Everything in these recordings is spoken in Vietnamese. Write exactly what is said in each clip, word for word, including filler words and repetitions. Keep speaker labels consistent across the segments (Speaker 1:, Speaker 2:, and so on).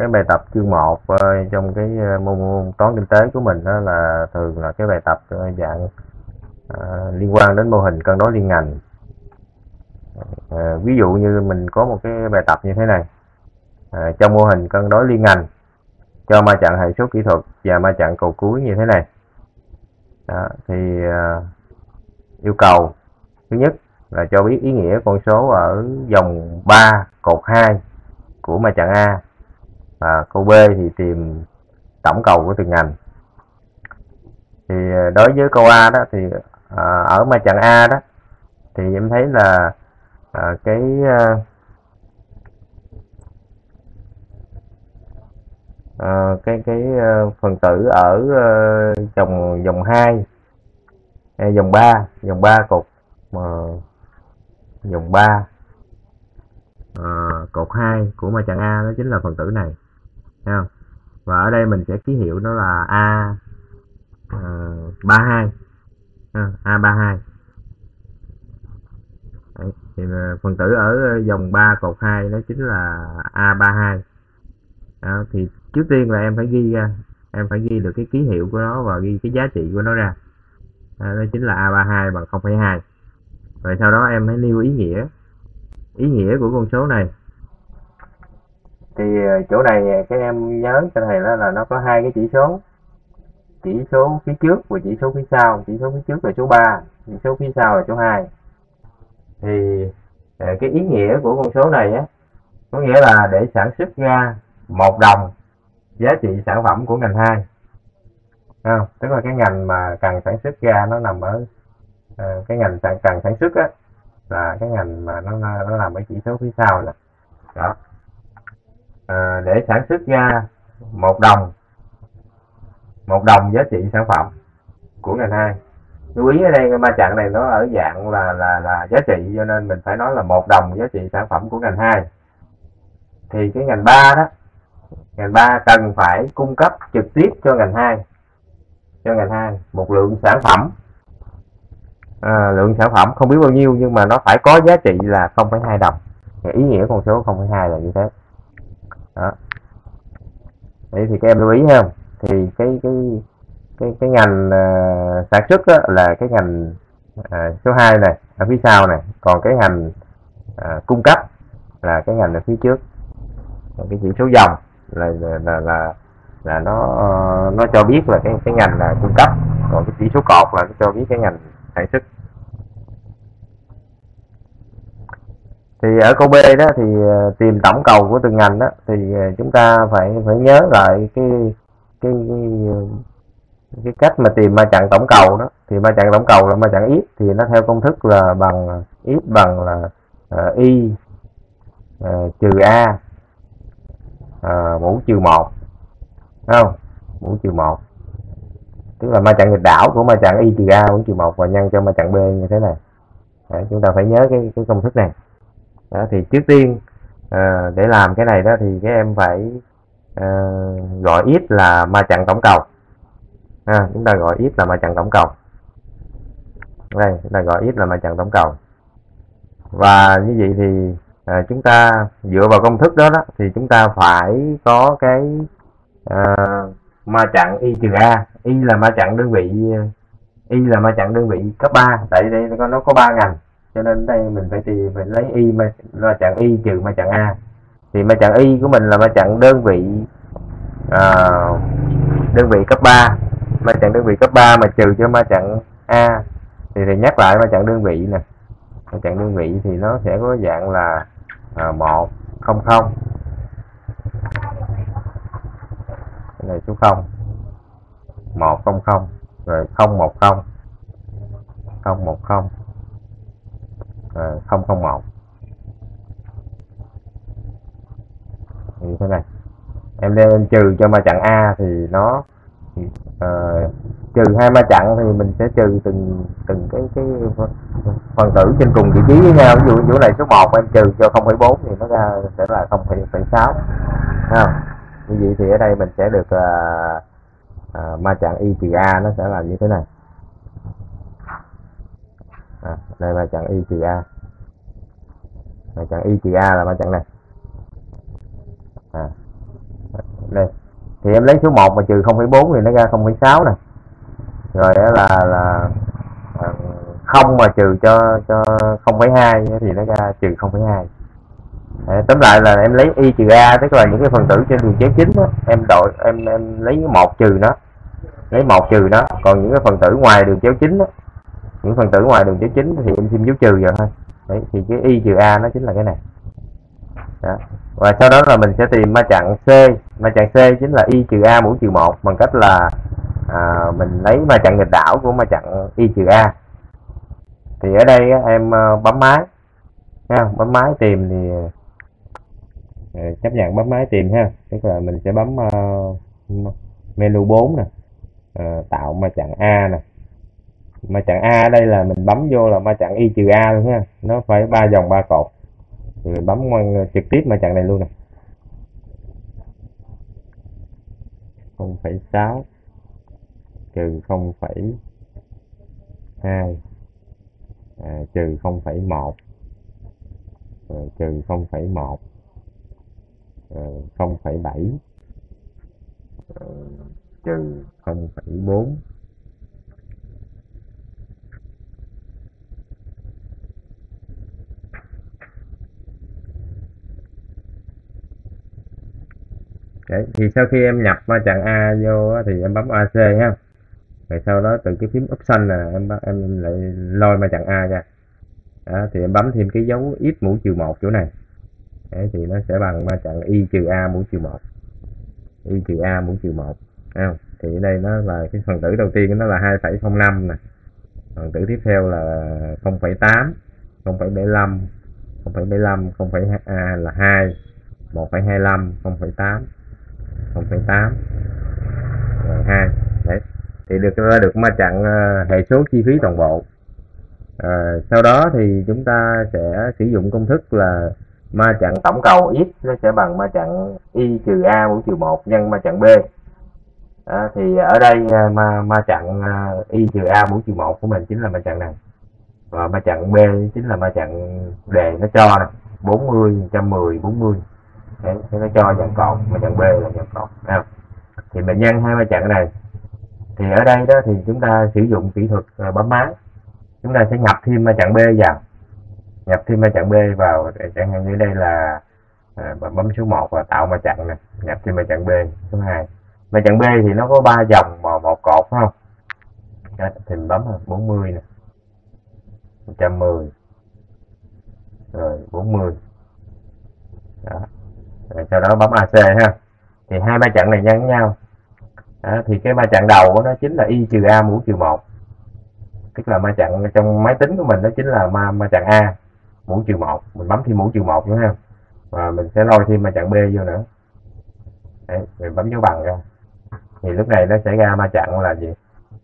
Speaker 1: cái bài tập chương một uh, trong cái uh, môn, môn toán kinh tế của mình đó là thường là cái bài tập uh, dạng uh, liên quan đến mô hình cân đối liên ngành. Uh, ví dụ như mình có một cái bài tập như thế này. Uh, trong mô hình cân đối liên ngành cho ma trận hệ số kỹ thuật và ma trận cầu cuối như thế này. Đó, thì uh, yêu cầu thứ nhất là cho biết ý nghĩa con số ở dòng ba cột hai của ma trận A, và câu B thì tìm tổng cầu của từng ngành. Thì đối với câu A đó thì à, ở ma trận A đó thì em thấy là à, cái à, cái cái phần tử ở dòng dòng hai, dòng ba, dòng ba cột mà dòng ba à, cột hai của ma trận A đó chính là phần tử này, thấy không? Và ở đây mình sẽ ký hiệu nó là A ba hai, A ba hai. Đấy, thì phần tử ở dòng ba cột hai nó chính là A ba hai. Đó, thì trước tiên là em phải ghi ra, em phải ghi được cái ký hiệu của nó và ghi cái giá trị của nó ra. Đó, đó chính là A ba hai bằng không phẩy hai. Rồi sau đó em hãy nêu ý nghĩa ý nghĩa của con số này. Thì chỗ này các em nhớ cho thầy đó là nó có hai cái chỉ số, chỉ số phía trước và chỉ số phía sau. Chỉ số phía trước là số ba, chỉ số phía sau là số hai. Thì cái ý nghĩa của con số này á, có nghĩa là để sản xuất ra một đồng giá trị sản phẩm của ngành hai. Không? Tức là cái ngành mà cần sản xuất ra nó nằm ở uh, cái ngành cần sản xuất á, là cái ngành mà nó nó nằm ở chỉ số phía sau nè. Đó. À, để sản xuất ra một đồng một đồng giá trị sản phẩm của ngành hai. Lưu ý ở đây cái ma trận này nó ở dạng là là là giá trị, cho nên mình phải nói là một đồng giá trị sản phẩm của ngành hai. Thì cái ngành ba đó, ngành ba cần phải cung cấp trực tiếp cho ngành hai, cho ngành hai một lượng sản phẩm, à, lượng sản phẩm không biết bao nhiêu nhưng mà nó phải có giá trị là không phẩy hai đồng. Ý nghĩa con số không phẩy hai là như thế. Đó. Đấy thì các em lưu ý ha. Thì cái cái cái cái ngành uh, sản xuất đó là cái ngành uh, số hai này ở phía sau này, còn cái ngành uh, cung cấp là cái ngành ở phía trước. Còn cái chỉ số dòng là là là là, là nó uh, nó cho biết là cái cái ngành là cung cấp, còn cái chỉ số cột là nó cho biết cái ngành sản xuất. Thì ở câu B đó thì uh, tìm tổng cầu của từng ngành đó, thì uh, chúng ta phải phải nhớ lại cái cái cái, cái cách mà tìm ma trận tổng cầu đó. Thì ma trận tổng cầu là ma trận x, thì nó theo công thức là bằng x bằng là uh, y uh, trừ a uh, mũ trừ một, không? Mũ trừ một tức là ma trận nghịch đảo của ma trận y trừ a mũ trừ một và nhân cho ma trận B như thế này. Đấy, chúng ta phải nhớ cái cái công thức này. Đó, thì trước tiên à, để làm cái này đó thì các em phải à, gọi x là ma trận tổng cầu. À, chúng ta gọi x là ma trận tổng cầu. Đây, chúng ta gọi x là ma trận tổng cầu. Và như vậy thì à, chúng ta dựa vào công thức đó, đó thì chúng ta phải có cái à, ma trận y trừ a. Y là ma trận đơn vị y là ma trận đơn vị cấp ba, tại đây nó có ba ngành, cho nên đây mình phải tìm phải lấy y ma, ma trận y trừ ma trận a. Thì ma trận y của mình là ma trận đơn vị à, đơn vị cấp ba, ma trận đơn vị cấp ba mà trừ cho ma trận a. Thì thì nhắc lại ma trận đơn vị nè, ma trận đơn vị thì nó sẽ có dạng là à, một không không, cái này số không, một không không, rồi không một không, không một không, không không một. Như thế này. Em đem trừ cho ma trận A thì nó uh, trừ hai ma trận thì mình sẽ trừ từng từng cái cái phần tử trên cùng vị trí với nhau. Ví dụ chỗ này số một em trừ cho không phẩy bốn thì nó ra sẽ là không phẩy sáu. Như vậy thì ở đây mình sẽ được uh, uh, ma trận y trừ A nó sẽ là như thế này. À, đây ma trận y trừ a, ma trận y trừ a là ma trận này. À, Đây thì em lấy số một mà trừ không phẩy bốn thì nó ra không phẩy sáu nè, rồi đó là là à, không mà trừ cho cho không phẩy hai thì nó ra trừ không phẩy hai. Đấy, tóm lại là em lấy y trừ a, tức là những cái phần tử trên đường chéo chính đó, em đội em em lấy một trừ nó, lấy một trừ nó, còn những cái phần tử ngoài đường chéo chính đó, những phần tử ngoài đường chéo chính thì em thêm dấu trừ vào thôi. Đấy, thì cái y trừ a nó chính là cái này. Đó. Và sau đó là mình sẽ tìm ma chặn C, ma chặn C chính là y trừ a mũ trừ một bằng cách là à, mình lấy ma chặn nghịch đảo của ma chặn y trừ a. Thì ở đây em bấm máy ha, bấm máy tìm thì chấp nhận bấm máy tìm ha, tức là mình sẽ bấm uh, menu bốn nè, uh, tạo ma chặn A nè. Ma chặn A ở đây là mình bấm vô là ma chặn y trừ a luôn ha, nó phải ba dòng ba cột, thì mình bấm trực tiếp ma chặn này luôn nè, không phẩy sáu trừ không phẩy hai à, trừ không phẩy một rồi trừ không phẩy một không phẩy bảy trừ không phẩy bốn. Đấy, thì sau khi em nhập ma chặn A vô thì em bấm a xê ha, rồi sau đó từ cái phím option là em em lại lôi ma chặn A ra. Đó, thì em bấm thêm cái dấu ít mũ trừ một chỗ này. Đấy, thì nó sẽ bằng ma chặn y trừ a mũ trừ một, y trừ a mũ trừ một. Không? Thì ở đây nó là cái phần tử đầu tiên nó là hai phẩy không năm nè, phần tử tiếp theo là không phẩy tám, không phẩy bảy lăm, không phẩy bảy lăm, không phẩy a là hai, một phẩy hai lăm, không phẩy tám, không phẩy tám rồi hai. Đấy, thì được ra được ma chặn hệ số chi phí toàn bộ. À, sau đó thì chúng ta sẽ sử dụng công thức là ma chặn tổng cầu x nó sẽ bằng ma chặn y trừ a mũ trừ một nhân ma chặn b. À, thì ở đây ma ma chặn y trừ a mũ trừ một của mình chính là ma chặn này, và ma chặn b chính là ma chặn đề nó cho này, bốn mươi, một trăm mười, bốn mươi. Đấy, nó cho dàn cột, ma chặn b là dàn cột. À, thì mình nhân hai ma chặn này, thì ở đây đó thì chúng ta sử dụng kỹ thuật bấm máy, chúng ta sẽ nhập thêm ma chặn b vào, nhập thêm ma chặn b vào, chẳng hạn như đây là à, bấm số một và tạo ma chặn này, nhập thêm ma chặn b số hai. Ma chặn b thì nó có ba dòng mà một cột phải không? Đó, thì mình bấm bốn mươi nè, một trăm mười rồi bốn mươi. Đó. Rồi sau đó bấm a xê ha, thì hai ma chặn này nhân với nhau. Đó, thì cái ma chặn đầu của nó chính là y trừ a mũ trừ một, tức là ma chặn trong máy tính của mình đó chính là ma ma chặn A mũ trừ một, mình bấm thêm mũ trừ một nữa ha, và mình sẽ lôi thêm ma chặn B vô nữa. Đấy, mình bấm dấu bằng ra thì lúc này nó sẽ ra ma chặn là gì,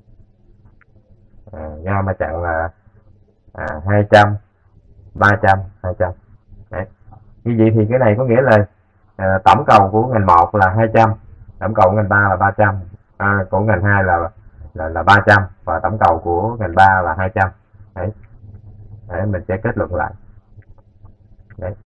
Speaker 1: à, ra ma chặn là à, hai trăm, ba trăm, hai trăm. Đấy, như vậy thì cái này có nghĩa là à, tổng cầu của ngành một là hai trăm, tổng cầu của ngành ba là ba trăm, à, của ngành hai là là là ba trăm, và tổng cầu của ngành ba là hai trăm. Đấy. Đấy, mình sẽ kết luận lại. Đấy.